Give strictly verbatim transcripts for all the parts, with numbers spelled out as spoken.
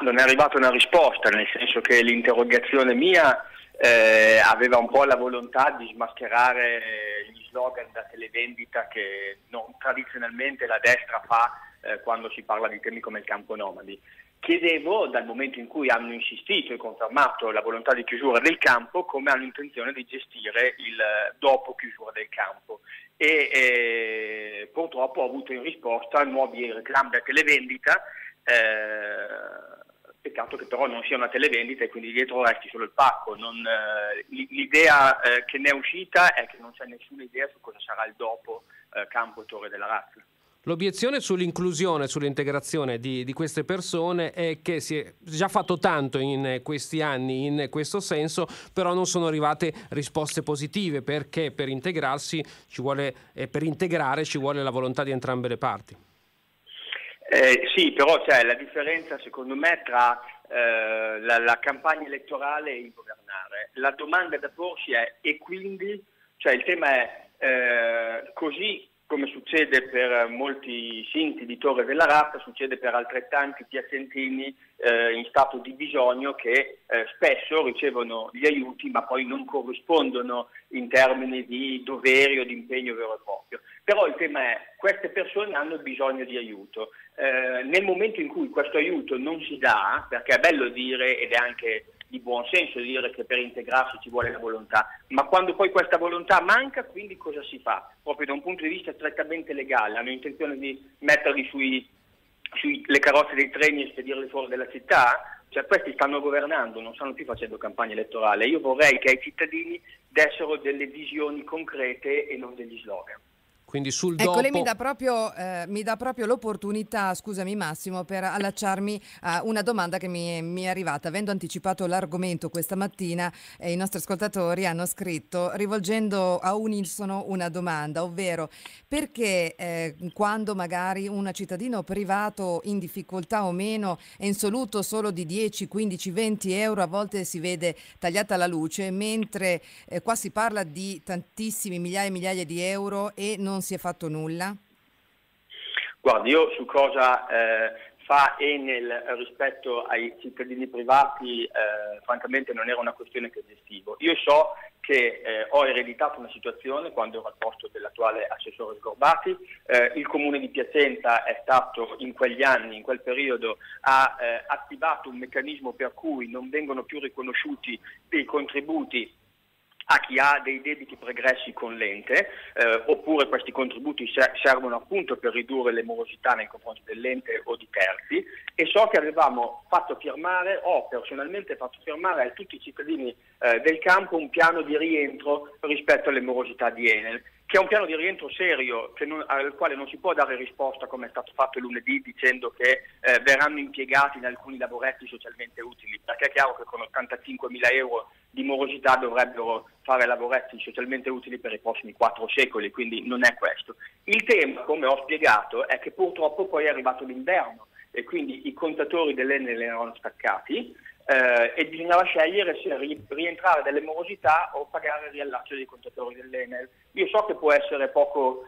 non è arrivata una risposta, nel senso che l'interrogazione mia eh, aveva un po' la volontà di smascherare gli slogan da televendita che non, tradizionalmente la destra fa eh, quando si parla di temi come il campo nomadi. Chiedevo, dal momento in cui hanno insistito e confermato la volontà di chiusura del campo, come hanno intenzione di gestire il dopo chiusura del campo. E eh, purtroppo ho avuto in risposta nuovi reclami da televendita, eh, peccato che però non sia una televendita e quindi dietro resti solo il pacco. Non, eh, l'idea eh, che ne è uscita è che non c'è nessuna idea su cosa sarà il dopo eh, campo Torre della Razza. L'obiezione sull'inclusione, sull'integrazione di, di queste persone è che si è già fatto tanto in questi anni in questo senso, però non sono arrivate risposte positive, perché per integrarsi ci vuole, eh, per integrare ci vuole la volontà di entrambe le parti. Eh, sì, però c'è la differenza secondo me tra eh, la, la campagna elettorale e il governare. La domanda da porsi è: e quindi? Cioè il tema è eh, così come succede per molti sinti di Torre della Razza, succede per altrettanti piacentini eh, in stato di bisogno che eh, spesso ricevono gli aiuti ma poi non corrispondono in termini di doveri o di impegno vero e proprio. Però il tema è: queste persone hanno bisogno di aiuto. Eh, nel momento in cui questo aiuto non si dà, perché è bello dire, ed è anche di buon senso dire che per integrarsi ci vuole la volontà, ma quando poi questa volontà manca, quindi cosa si fa? Proprio da un punto di vista strettamente legale, hanno intenzione di metterli sui, sui le carrozze dei treni e spedirli fuori dalla città? Cioè questi stanno governando, non stanno più facendo campagna elettorale. Io vorrei che ai cittadini dessero delle visioni concrete e non degli slogan. Quindi sul dopo... Ecco, lei mi dà proprio, eh, mi dà proprio l'opportunità, scusami Massimo, per allacciarmi a una domanda che mi, mi è arrivata. Avendo anticipato l'argomento questa mattina, eh, i nostri ascoltatori hanno scritto rivolgendo a unisono una domanda, ovvero perché eh, quando magari un cittadino privato in difficoltà o meno è insoluto solo di dieci, quindici, venti euro, a volte si vede tagliata la luce, mentre eh, qua si parla di tantissimi migliaia e migliaia di euro e non si è fatto nulla? Guardi, io su cosa eh, fa Enel rispetto ai cittadini privati, eh, francamente non era una questione che gestivo. Io so che eh, ho ereditato una situazione quando ero al posto dell'attuale assessore Sgorbati. Eh, il comune di Piacenza è stato in quegli anni, in quel periodo, ha eh, attivato un meccanismo per cui non vengono più riconosciuti dei contributi a chi ha dei debiti pregressi con l'ente, eh, oppure questi contributi servono appunto per ridurre le morosità nei confronti dell'ente o di terzi, e so che avevamo fatto firmare, ho personalmente fatto firmare a tutti i cittadini eh, del campo un piano di rientro rispetto alle morosità di Enel, che è un piano di rientro serio, che non, al quale non si può dare risposta come è stato fatto lunedì dicendo che eh, verranno impiegati in alcuni lavoretti socialmente utili, perché è chiaro che con ottantacinquemila euro di morosità dovrebbero fare lavoretti socialmente utili per i prossimi quattro secoli, quindi non è questo. Il tema, come ho spiegato, è che purtroppo poi è arrivato l'inverno e quindi i contatori dell'Enel erano staccati eh, e bisognava scegliere se ri- rientrare delle morosità o pagare il riallaccio dei contatori dell'Enel. Io so che può essere poco,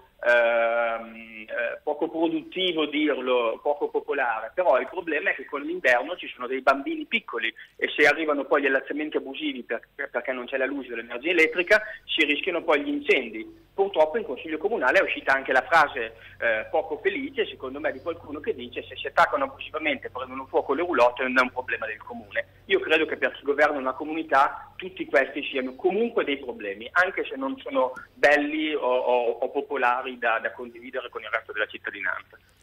ehm, eh, poco produttivo dirlo, poco popolare, però il problema è che con l'inverno ci sono dei bambini piccoli e se arrivano poi gli allacciamenti abusivi per, perché non c'è la luce o l'energia elettrica si rischiano poi gli incendi. Purtroppo in Consiglio Comunale è uscita anche la frase eh, poco felice, secondo me, di qualcuno che dice: se si attaccano abusivamente e prendono fuoco le roulotte non è un problema del comune. Io credo che per chi governa una comunità tutti questi siano comunque dei problemi, anche se non sono belli o, o, o popolari da, da condividere con il resto della cittadinanza.